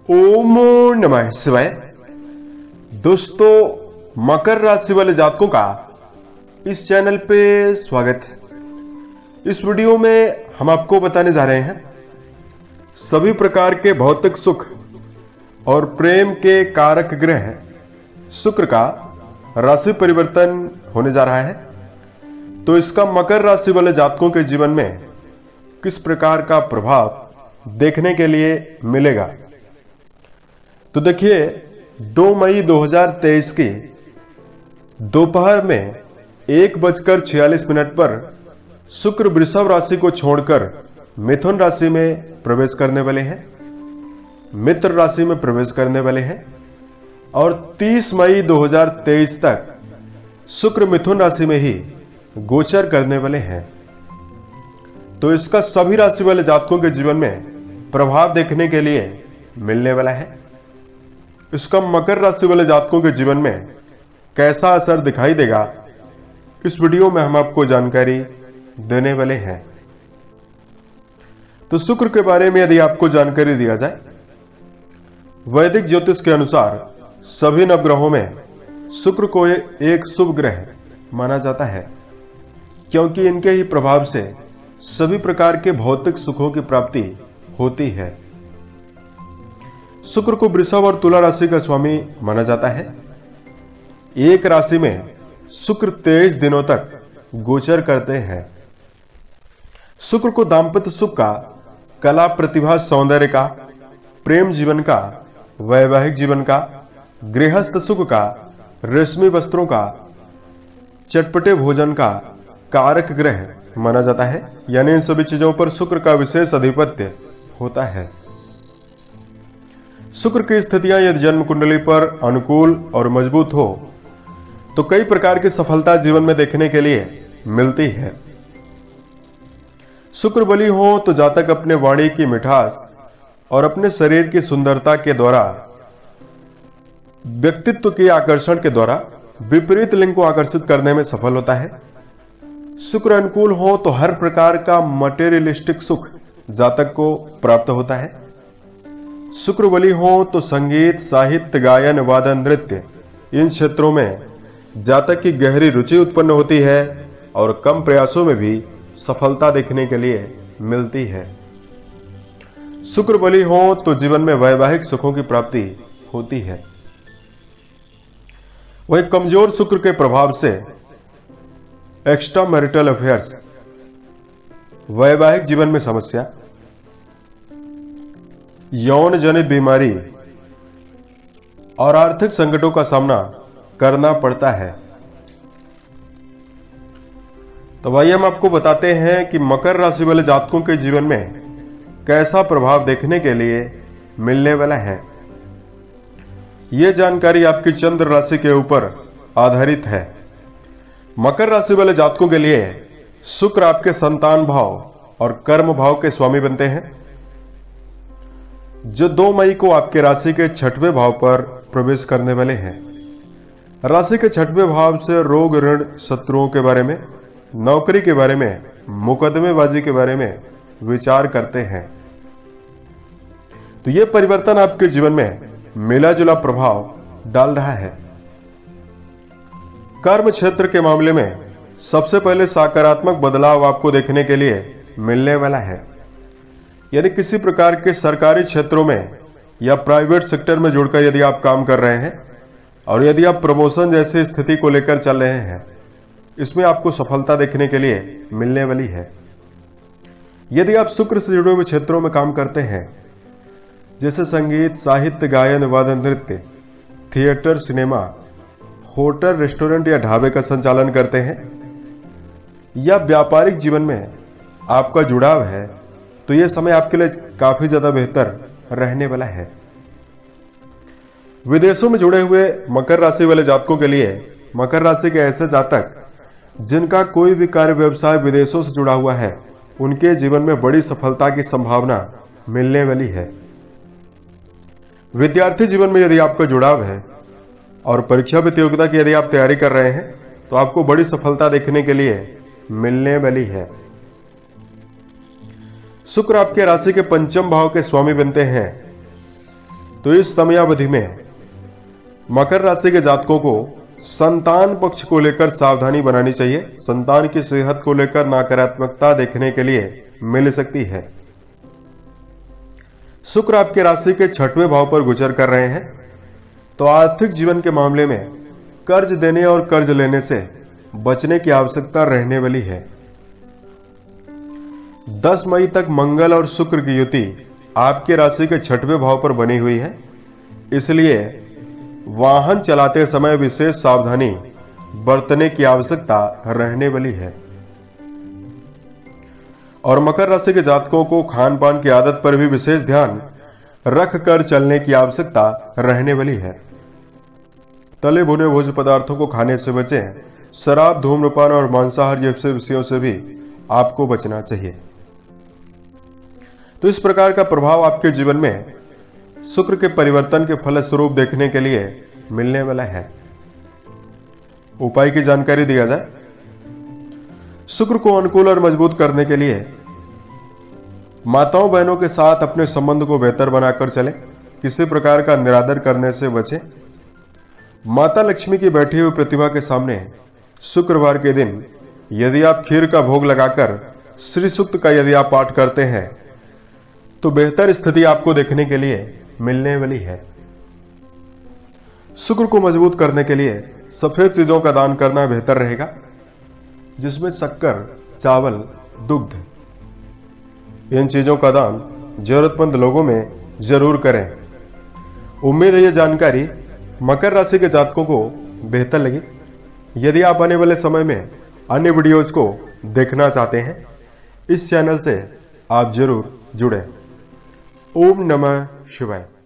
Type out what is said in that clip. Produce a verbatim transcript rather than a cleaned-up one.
ओम नमः शिवाय। दोस्तों, मकर राशि वाले जातकों का इस चैनल पे स्वागत है। इस वीडियो में हम आपको बताने जा रहे हैं सभी प्रकार के भौतिक सुख और प्रेम के कारक ग्रह शुक्र का राशि परिवर्तन होने जा रहा है। तो इसका मकर राशि वाले जातकों के जीवन में किस प्रकार का प्रभाव देखने के लिए मिलेगा। तो देखिए, दो मई दो हज़ार तेईस की दोपहर में एक बजकर छियालीस मिनट पर शुक्र वृषभ राशि को छोड़कर मिथुन राशि में प्रवेश करने वाले हैं, मित्र राशि में प्रवेश करने वाले हैं और तीस मई दो हज़ार तेईस तक शुक्र मिथुन राशि में ही गोचर करने वाले हैं। तो इसका सभी राशि वाले जातकों के जीवन में प्रभाव देखने के लिए मिलने वाला है। इसका मकर राशि वाले जातकों के जीवन में कैसा असर दिखाई देगा, इस वीडियो में हम आपको जानकारी देने वाले हैं। तो शुक्र के बारे में यदि आपको जानकारी दिया जाए, वैदिक ज्योतिष के अनुसार सभी नवग्रहों में शुक्र को एक शुभ ग्रह माना जाता है, क्योंकि इनके ही प्रभाव से सभी प्रकार के भौतिक सुखों की प्राप्ति होती है। शुक्र को वृषभ और तुला राशि का स्वामी माना जाता है। एक राशि में शुक्र तेईस दिनों तक गोचर करते हैं। शुक्र को दांपत्य सुख का, कला प्रतिभा सौंदर्य का, प्रेम जीवन का, वैवाहिक जीवन का, गृहस्थ सुख का, रेशमी वस्त्रों का, चटपटे भोजन का कारक ग्रह माना जाता है। यानी इन सभी चीजों पर शुक्र का विशेष अधिपत्य होता है। शुक्र की स्थितियां यदि जन्म कुंडली पर अनुकूल और मजबूत हो तो कई प्रकार की सफलता जीवन में देखने के लिए मिलती है। शुक्र बली हो तो जातक अपने वाणी की मिठास और अपने शरीर की सुंदरता के द्वारा, व्यक्तित्व के आकर्षण के द्वारा विपरीत लिंग को आकर्षित करने में सफल होता है। शुक्र अनुकूल हो तो हर प्रकार का मटेरियलिस्टिक सुख जातक को प्राप्त होता है। शुक्र बली हो तो संगीत, साहित्य, गायन, वादन, नृत्य इन क्षेत्रों में जातक की गहरी रुचि उत्पन्न होती है और कम प्रयासों में भी सफलता देखने के लिए मिलती है। शुक्र बली हो तो जीवन में वैवाहिक सुखों की प्राप्ति होती है। वही कमजोर शुक्र के प्रभाव से एक्स्ट्रा मैरिटल अफेयर्स, वैवाहिक जीवन में समस्या, यौन जनित बीमारी और आर्थिक संकटों का सामना करना पड़ता है। तो भाई, हम आपको बताते हैं कि मकर राशि वाले जातकों के जीवन में कैसा प्रभाव देखने के लिए मिलने वाला है। यह जानकारी आपकी चंद्र राशि के ऊपर आधारित है। मकर राशि वाले जातकों के लिए शुक्र आपके संतान भाव और कर्म भाव के स्वामी बनते हैं, जो दो मई को आपके राशि के छठवें भाव पर प्रवेश करने वाले हैं। राशि के छठवें भाव से रोग, ऋण, शत्रुओं के बारे में, नौकरी के बारे में, मुकदमेबाजी के बारे में विचार करते हैं। तो यह परिवर्तन आपके जीवन में मिला जुला प्रभाव डाल रहा है। कर्म क्षेत्र के मामले में सबसे पहले सकारात्मक बदलाव आपको देखने के लिए मिलने वाला है। यानी किसी प्रकार के सरकारी क्षेत्रों में या प्राइवेट सेक्टर में जुड़कर यदि आप काम कर रहे हैं और यदि आप प्रमोशन जैसी स्थिति को लेकर चल रहे हैं, इसमें आपको सफलता देखने के लिए मिलने वाली है। यदि आप शुक्र से जुड़े हुए क्षेत्रों में काम करते हैं, जैसे संगीत, साहित्य, गायन, वादन, नृत्य, थिएटर, सिनेमा, होटल, रेस्टोरेंट या ढाबे का संचालन करते हैं, या व्यापारिक जीवन में आपका जुड़ाव है, तो यह समय आपके लिए काफी ज्यादा बेहतर रहने वाला है। विदेशों में जुड़े हुए मकर राशि वाले जातकों के लिए मकर राशि के ऐसे जातक जिनका कोई भी कार्य व्यवसाय विदेशों से जुड़ा हुआ है, उनके जीवन में बड़ी सफलता की संभावना मिलने वाली है। विद्यार्थी जीवन में यदि आपका जुड़ाव है और परीक्षा प्रतियोगिता की यदि आप तैयारी कर रहे हैं, तो आपको बड़ी सफलता देखने के लिए मिलने वाली है। शुक्र आपके राशि के पंचम भाव के स्वामी बनते हैं, तो इस समयावधि में मकर राशि के जातकों को संतान पक्ष को लेकर सावधानी बनानी चाहिए। संतान की सेहत को लेकर नकारात्मकता देखने के लिए मिल सकती है। शुक्र आपके राशि के छठवें भाव पर गोचर कर रहे हैं, तो आर्थिक जीवन के मामले में कर्ज देने और कर्ज लेने से बचने की आवश्यकता रहने वाली है। दस मई तक मंगल और शुक्र की युति आपके राशि के छठवें भाव पर बनी हुई है, इसलिए वाहन चलाते समय विशेष सावधानी बरतने की आवश्यकता रहने वाली है। और मकर राशि के जातकों को खान पान की आदत पर भी विशेष ध्यान रखकर चलने की आवश्यकता रहने वाली है। तले भुने भोज्य पदार्थों को खाने से बचें। शराब, धूम्रपान और मांसाहार जैसे विषयों से भी आपको बचना चाहिए। तो इस प्रकार का प्रभाव आपके जीवन में शुक्र के परिवर्तन के फलस्वरूप देखने के लिए मिलने वाला है। उपाय की जानकारी दिया जाए। शुक्र को अनुकूल और मजबूत करने के लिए माताओं बहनों के साथ अपने संबंध को बेहतर बनाकर चलें। किसी प्रकार का निरादर करने से बचें। माता लक्ष्मी की बैठी हुई प्रतिमा के सामने शुक्रवार के दिन यदि आप खीर का भोग लगाकर श्री सूक्त का यदि आप पाठ करते हैं तो बेहतर स्थिति आपको देखने के लिए मिलने वाली है। शुक्र को मजबूत करने के लिए सफेद चीजों का दान करना बेहतर रहेगा, जिसमें शक्कर, चावल, दुग्ध इन चीजों का दान जरूरतमंद लोगों में जरूर करें। उम्मीद है यह जानकारी मकर राशि के जातकों को बेहतर लगी। यदि आप आने वाले समय में अन्य वीडियोज को देखना चाहते हैं, इस चैनल से आप जरूर जुड़ें। ओम नमः शिवाय।